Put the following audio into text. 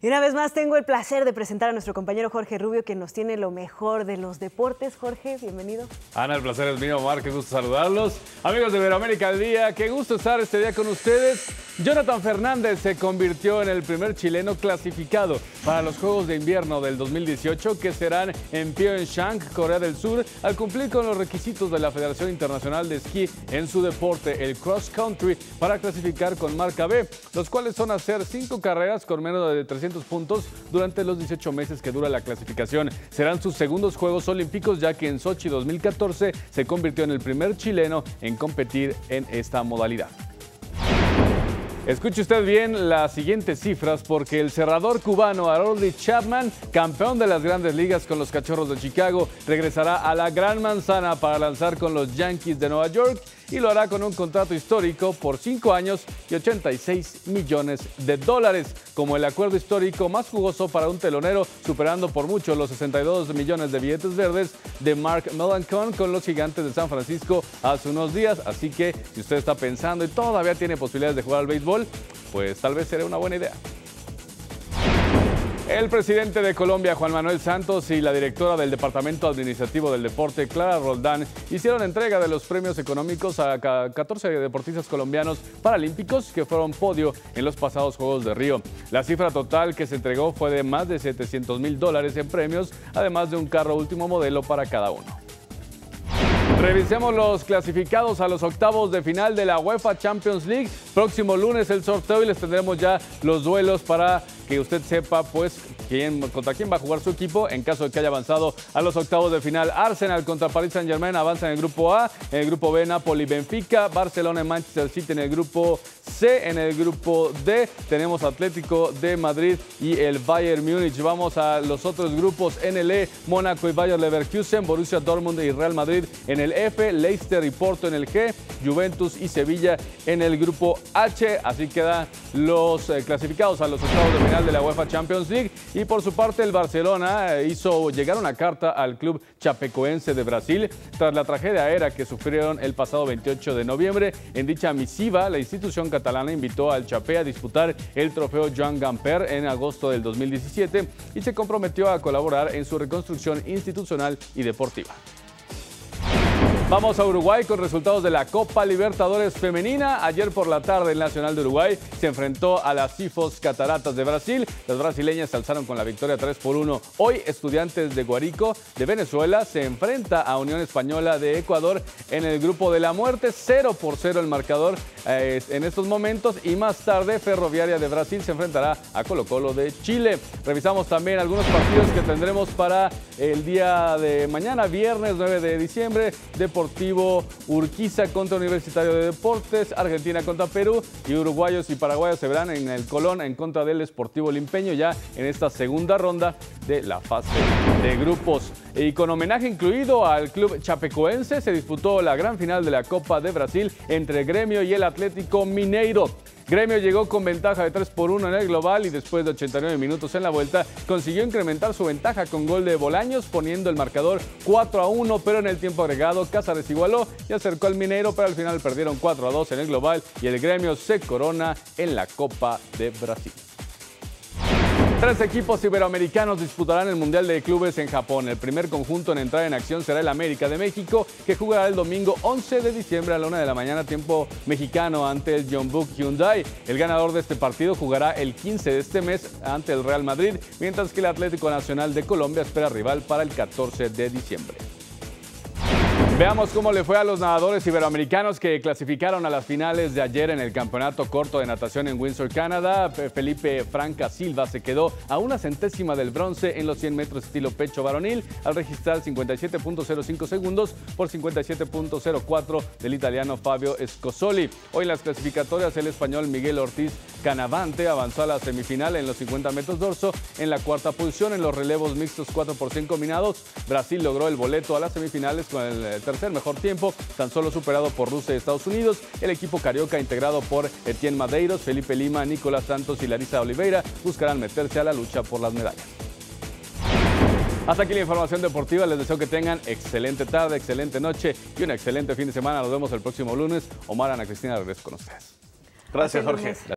Y una vez más tengo el placer de presentar a nuestro compañero Jorge Rubio, que nos tiene lo mejor de los deportes. Jorge, bienvenido. Ana, el placer es mío, Omar, qué gusto saludarlos. Amigos de Iberoamérica al Día, qué gusto estar este día con ustedes. Jonathan Fernández se convirtió en el primer chileno clasificado para los Juegos de Invierno del 2018, que serán en Pyeongchang, Corea del Sur, al cumplir con los requisitos de la Federación Internacional de Esquí en su deporte, el cross country, para clasificar con marca B, los cuales son hacer 5 carreras con menos de 300 puntos durante los 18 meses que dura la clasificación. Serán sus segundos Juegos Olímpicos, ya que en Sochi 2014 se convirtió en el primer chileno en competir en esta modalidad. Escuche usted bien las siguientes cifras, porque el cerrador cubano Aroldis Chapman, campeón de las Grandes Ligas con los Cachorros de Chicago, regresará a la Gran Manzana para lanzar con los Yankees de Nueva York y lo hará con un contrato histórico por 5 años y $86 millones. Como el acuerdo histórico más jugoso para un telonero, superando por mucho los 62 millones de billetes verdes de Mark Melancon con los Gigantes de San Francisco hace unos días. Así que si usted está pensando y todavía tiene posibilidades de jugar al béisbol, pues tal vez sería una buena idea. El presidente de Colombia, Juan Manuel Santos, y la directora del Departamento Administrativo del Deporte, Clara Roldán, hicieron entrega de los premios económicos a 14 deportistas colombianos paralímpicos que fueron podio en los pasados Juegos de Río. La cifra total que se entregó fue de más de $700,000 en premios, además de un carro último modelo para cada uno. Revisemos los clasificados a los octavos de final de la UEFA Champions League. Próximo lunes el sorteo y les tendremos ya los duelos para que usted sepa pues contra quién va a jugar su equipo en caso de que haya avanzado a los octavos de final. Arsenal contra Paris Saint-Germain avanza en el grupo A. En el grupo B, Napoli, Benfica, Barcelona y Manchester City en el grupo C. En el grupo D tenemos Atlético de Madrid y el Bayern Múnich. Vamos a los otros grupos. En el E, Mónaco y Bayer Leverkusen, Borussia Dortmund y Real Madrid en el F, Leicester y Porto en el G, Juventus y Sevilla en el grupo H. Así quedan los clasificados a los octavos de final de la UEFA Champions League. Y por su parte, el Barcelona hizo llegar una carta al club chapecoense de Brasil tras la tragedia aérea que sufrieron el pasado 28 de noviembre. En dicha misiva, la institución catalana invitó al Chapé a disputar el trofeo Joan Gamper en agosto del 2017 y se comprometió a colaborar en su reconstrucción institucional y deportiva. Vamos a Uruguay con resultados de la Copa Libertadores Femenina. Ayer por la tarde el Nacional de Uruguay se enfrentó a las Cifos Cataratas de Brasil. Las brasileñas se alzaron con la victoria 3-1. Hoy Estudiantes de Guárico de Venezuela se enfrenta a Unión Española de Ecuador en el grupo de la muerte. 0-0 el marcador en estos momentos, y más tarde Ferroviaria de Brasil se enfrentará a Colo-Colo de Chile. Revisamos también algunos partidos que tendremos para el día de mañana, viernes 9 de diciembre. Deportivo Urquiza contra Universitario de Deportes, Argentina contra Perú, y uruguayos y paraguayos se verán en el Colón en contra del Sportivo Limpeño ya en esta segunda ronda de la fase de grupos. Y con homenaje incluido al club chapecoense se disputó la gran final de la Copa de Brasil entre Gremio y el Atlético Mineiro. Gremio llegó con ventaja de 3-1 en el global y después de 89 minutos en la vuelta consiguió incrementar su ventaja con gol de Bolaños, poniendo el marcador 4-1, pero en el tiempo agregado Cáceres igualó y acercó al Mineiro, pero al final perdieron 4-2 en el global y el Gremio se corona en la Copa de Brasil. 3 equipos iberoamericanos disputarán el Mundial de Clubes en Japón. El primer conjunto en entrar en acción será el América de México, que jugará el domingo 11 de diciembre a la 1 de la mañana, tiempo mexicano, ante el Jeonbuk Hyundai. El ganador de este partido jugará el 15 de este mes ante el Real Madrid, mientras que el Atlético Nacional de Colombia espera rival para el 14 de diciembre. Veamos cómo le fue a los nadadores iberoamericanos que clasificaron a las finales de ayer en el campeonato corto de natación en Windsor, Canadá. Felipe Franca Silva se quedó a 1 centésima del bronce en los 100 metros estilo pecho varonil al registrar 57.05 segundos por 57.04 del italiano Fabio Scosoli. Hoy en las clasificatorias el español Miguel Ortiz Canavante avanzó a la semifinal en los 50 metros dorso en la cuarta posición. En los relevos mixtos 4x100 combinados, Brasil logró el boleto a las semifinales con el tercer mejor tiempo, tan solo superado por Rusia y Estados Unidos. El equipo carioca, integrado por Etienne Madeiros, Felipe Lima, Nicolás Santos y Larissa Oliveira, buscarán meterse a la lucha por las medallas. Hasta aquí la información deportiva. Les deseo que tengan excelente tarde, excelente noche y un excelente fin de semana. Nos vemos el próximo lunes. Omar, Ana Cristina, regreso con ustedes. Gracias, Jorge.